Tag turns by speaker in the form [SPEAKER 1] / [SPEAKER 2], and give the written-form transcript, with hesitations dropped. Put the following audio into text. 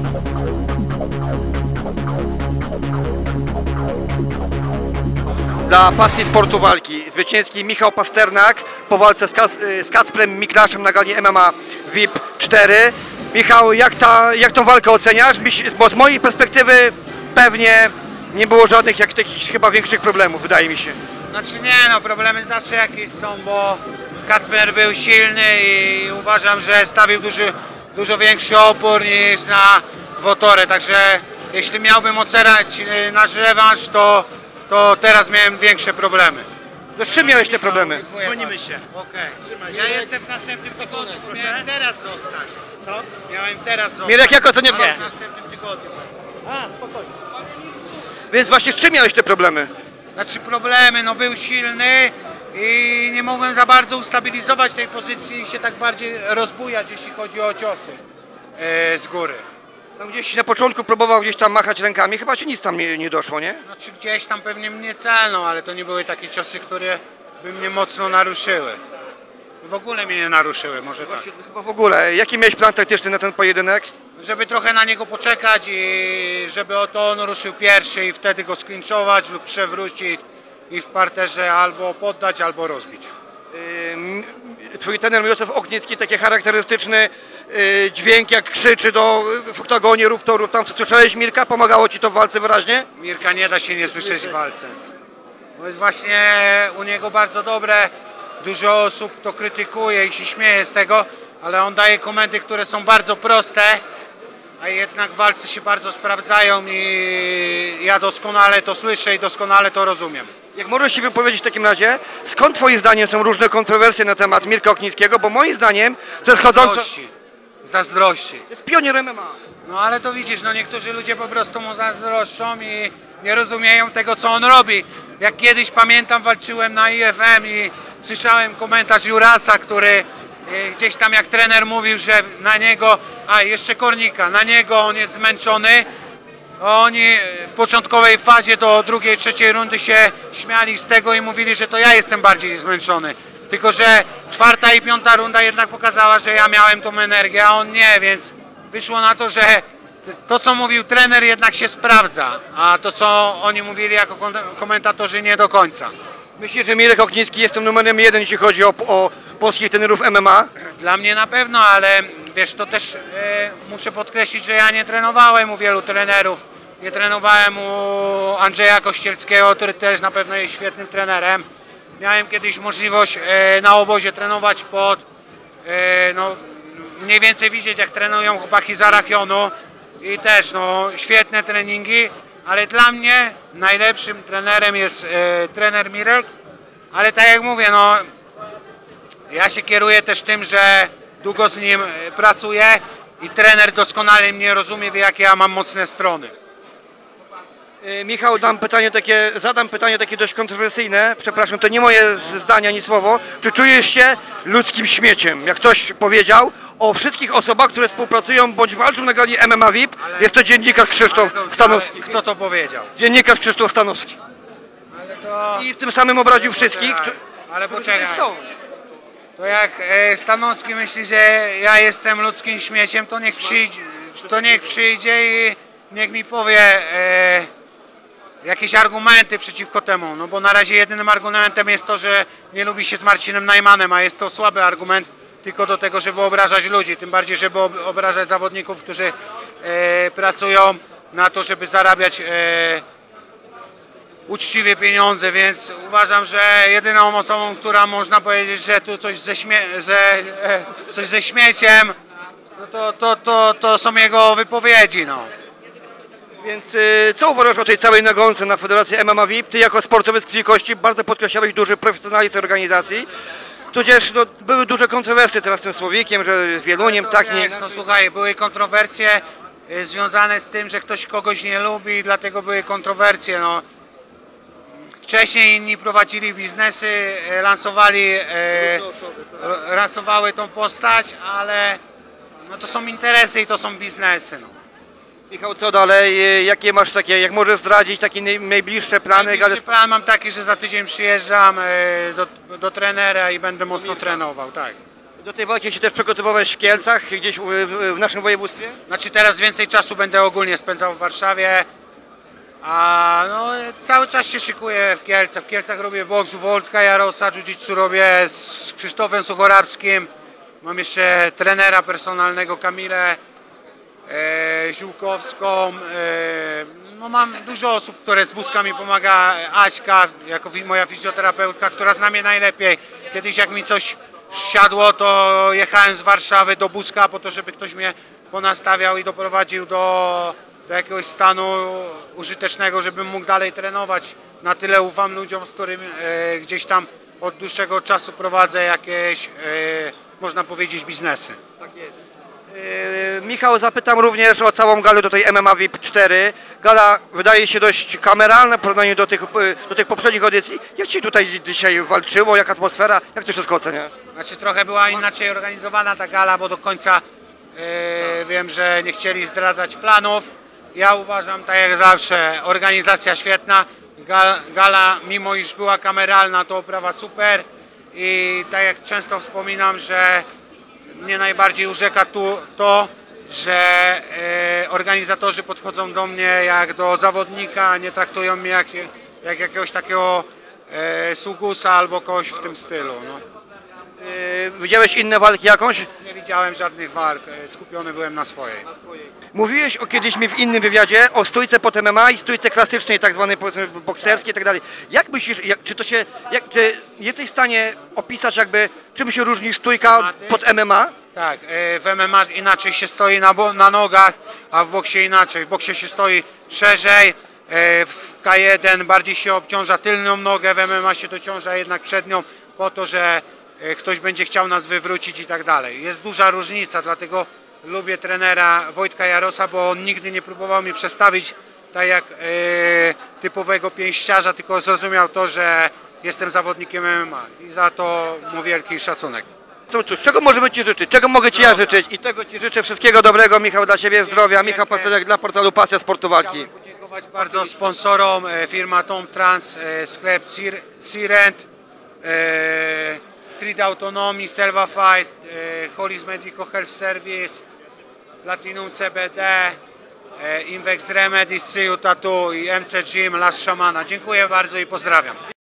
[SPEAKER 1] Dla pasji sportu walki zwycięski Michał Pasternak po walce z Kacprem Miklaszem na gali MMA VIP 4. Michał, jak tą walkę oceniasz? Bo z mojej perspektywy pewnie nie było żadnych takich chyba większych problemów, wydaje mi się.
[SPEAKER 2] Znaczy nie, no problemy zawsze jakieś są, bo Kacper był silny i uważam, że stawił dużo większy opór niż na Wotorę, także jeśli miałbym oceniać nasz rewanż, to teraz miałem większe problemy.
[SPEAKER 1] To z czym miałeś te problemy?
[SPEAKER 3] Dzwonimy się.
[SPEAKER 2] Okej. Ja jestem w następnym tygodniu, miałem teraz zostać. Co? Miałem teraz zostać.
[SPEAKER 1] Mirek, jak oceniasz?
[SPEAKER 2] W następnym tygodniu.
[SPEAKER 3] A, spokojnie.
[SPEAKER 1] Więc właśnie z czym miałeś te problemy?
[SPEAKER 2] Znaczy problemy, no był silny i nie mogłem za bardzo ustabilizować tej pozycji i się tak bardziej rozbujać, jeśli chodzi o ciosy z góry.
[SPEAKER 1] Tam gdzieś na początku próbował gdzieś tam machać rękami, chyba ci nic tam nie doszło, nie?
[SPEAKER 2] Znaczy gdzieś tam pewnie mnie celną, ale to nie były takie ciosy, które by mnie mocno naruszyły. W ogóle mnie nie naruszyły, może tak.
[SPEAKER 1] Chyba w ogóle. Jaki miałeś plan taktyczny na ten pojedynek?
[SPEAKER 2] Żeby trochę na niego poczekać i żeby to on ruszył pierwszy i wtedy go sklinczować lub przewrócić i w parterze albo poddać, albo rozbić.
[SPEAKER 1] Twój trener Mirosław Okniecki, taki charakterystyczny dźwięk, jak krzyczy w oktagonie, rób to, rób tam. Co słyszałeś, Mirka? Pomagało ci to w walce wyraźnie?
[SPEAKER 2] Mirka nie da się nie słyszeć w walce. To jest właśnie u niego bardzo dobre. Dużo osób to krytykuje i się śmieje z tego, ale on daje komendy, które są bardzo proste, a jednak w walce się bardzo sprawdzają i ja doskonale to słyszę i doskonale to rozumiem.
[SPEAKER 1] Jak możesz się wypowiedzieć w takim razie, skąd twoim zdaniem są różne kontrowersje na temat Mirka Oknickiego? Bo moim zdaniem to jest chodzące...
[SPEAKER 2] Zazdrości.
[SPEAKER 1] To jest pionier MMA.
[SPEAKER 2] No ale to widzisz, no niektórzy ludzie po prostu mu zazdroszczą i nie rozumieją tego, co on robi. Jak kiedyś pamiętam, walczyłem na IFM i słyszałem komentarz Jurasa, który gdzieś tam jak trener mówił, że na niego, a jeszcze Kornika, na niego on jest zmęczony. Oni w początkowej fazie do drugiej, trzeciej rundy się śmiali z tego i mówili, że to ja jestem bardziej zmęczony. Tylko że czwarta i piąta runda jednak pokazała, że ja miałem tą energię, a on nie, więc wyszło na to, że to, co mówił trener, jednak się sprawdza, a to, co oni mówili jako komentatorzy, nie do końca.
[SPEAKER 1] Myślisz, że Mirek Oknicki jest tym numerem 1, jeśli chodzi o polskich trenerów MMA?
[SPEAKER 2] Dla mnie na pewno, ale wiesz, to też muszę podkreślić, że ja nie trenowałem u wielu trenerów. Nie trenowałem u Andrzeja Kościelskiego, który też na pewno jest świetnym trenerem. Miałem kiedyś możliwość na obozie trenować no, mniej więcej widzieć, jak trenują chłopaki z Arachionu i też no, świetne treningi, ale dla mnie najlepszym trenerem jest trener Mirek, ale tak jak mówię, no, ja się kieruję też tym, że długo z nim pracuję i trener doskonale mnie rozumie, wie, jakie ja mam mocne strony.
[SPEAKER 1] Michał, zadam pytanie takie dość kontrowersyjne, przepraszam, to nie moje zdanie ani słowo. Czy czujesz się ludzkim śmieciem? Jak ktoś powiedział o wszystkich osobach, które współpracują bądź walczą na gali MMA VIP, jest to dziennikarz Krzysztof Stanowski.
[SPEAKER 2] Kto to powiedział?
[SPEAKER 1] Dziennikarz Krzysztof Stanowski.
[SPEAKER 2] Ale to...
[SPEAKER 1] I w tym samym obraził wszystkich.
[SPEAKER 2] Ale poczekaj.
[SPEAKER 1] Są.
[SPEAKER 2] To jak Stanowski myśli, że ja jestem ludzkim śmieciem, to niech przyjdzie i niech mi powie jakieś argumenty przeciwko temu. No bo na razie jedynym argumentem jest to, że nie lubi się z Marcinem Najmanem, a jest to słaby argument tylko do tego, żeby obrażać ludzi. Tym bardziej, żeby obrażać zawodników, którzy pracują na to, żeby zarabiać uczciwie pieniądze, więc uważam, że jedyną osobą, która można powiedzieć, że tu coś ze śmieciem, no to są jego wypowiedzi. No.
[SPEAKER 1] Więc co uważasz o tej całej nagonce na Federację MMA VIP? Ty jako sportowiec krwi i kości bardzo podkreślałeś duży profesjonalizm organizacji. Tudzież no, były duże kontrowersje teraz z tym Słowikiem, że z Wieluniem tak nie...
[SPEAKER 2] No słuchaj, były kontrowersje związane z tym, że ktoś kogoś nie lubi i dlatego były kontrowersje. No. Wcześniej inni prowadzili biznesy, lansowały tą postać, ale no to są interesy i to są biznesy. No.
[SPEAKER 1] Michał, co dalej? Jakie masz takie, jak możesz zdradzić takie najbliższe plany?
[SPEAKER 2] Najbliższy plan mam taki, że za tydzień przyjeżdżam do trenera i będę mocno trenował, tak.
[SPEAKER 1] Do tej walki się też przygotowywałeś w Kielcach, gdzieś w naszym województwie?
[SPEAKER 2] Znaczy teraz więcej czasu będę ogólnie spędzał w Warszawie, a no, cały czas się szykuję w Kielcach. W Kielcach robię boks Wojtka Jarosa, jiu-jitsu robię z Krzysztofem Suchorabskim. Mam jeszcze trenera personalnego Kamilę Ziółkowską. No mam dużo osób, które z Buzka mi pomaga. Aśka, jako moja fizjoterapeutka, która zna mnie najlepiej. Kiedyś jak mi coś siadło, to jechałem z Warszawy do Buzka po to, żeby ktoś mnie ponastawiał i doprowadził do jakiegoś stanu użytecznego, żebym mógł dalej trenować. Na tyle ufam ludziom, z którymi gdzieś tam od dłuższego czasu prowadzę jakieś, można powiedzieć, biznesy.
[SPEAKER 1] Tak jest. Michał, zapytam również o całą galę do tej MMA VIP 4. Gala wydaje się dość kameralna w porównaniu do tych poprzednich edycji. Jak Ci tutaj dzisiaj walczyło, jak atmosfera, jak Ty wszystko oceniasz?
[SPEAKER 2] Znaczy trochę była inaczej organizowana ta gala, bo do końca wiem, że nie chcieli zdradzać planów. Ja uważam, tak jak zawsze, organizacja świetna. Gala, mimo iż była kameralna, to oprawa super. I tak jak często wspominam, że mnie najbardziej urzeka tu to, że organizatorzy podchodzą do mnie jak do zawodnika, nie traktują mnie jak jakiegoś takiego sługusa albo kogoś w tym stylu. No.
[SPEAKER 1] Widziałeś inne walki jakąś?
[SPEAKER 2] Nie widziałem żadnych walk, skupiony byłem na swojej.
[SPEAKER 1] Mówiłeś kiedyś mi w innym wywiadzie o stójce pod MMA i stójce klasycznej, tak zwanej powiedzmy bokserskiej i tak dalej. Jak myślisz, czy jesteś w stanie opisać jakby, czym się różni stójka pod MMA?
[SPEAKER 2] Tak, w MMA inaczej się stoi na nogach, a w boksie inaczej. W boksie się stoi szerzej, w K1 bardziej się obciąża tylną nogę, w MMA się dociąża jednak przednią po to, że ktoś będzie chciał nas wywrócić i tak dalej. Jest duża różnica, dlatego lubię trenera Wojtka Jarosa, bo on nigdy nie próbował mnie przestawić tak jak typowego pięściarza, tylko zrozumiał to, że jestem zawodnikiem MMA i za to mu wielki szacunek.
[SPEAKER 1] Co cóż, czego możemy Ci życzyć? Czego mogę Ci ja życzyć? I tego Ci życzę wszystkiego dobrego, Michał, dla Ciebie zdrowia. Michał Pasternak dla portalu Pasja Sportu Walki.
[SPEAKER 2] Chciałbym podziękować bardzo sponsorom, firma Tom Trans, sklep Sirent, Street Autonomy, Selva Fight, Holis Medical Health Service, Platinum CBD, Invex Remedy, Siu Tattoo i MC Gym, Las Szamana. Dziękuję bardzo i pozdrawiam.